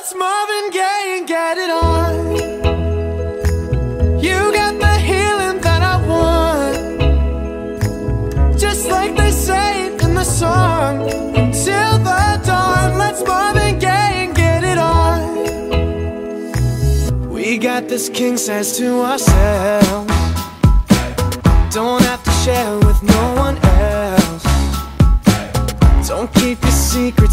Let's Marvin Gaye and get it on. You got the healing that I want, just like they say in the song. Till the dawn, let's Marvin Gaye and get it on. We got this king size to ourselves, don't have to share with no one else. Don't keep your secrets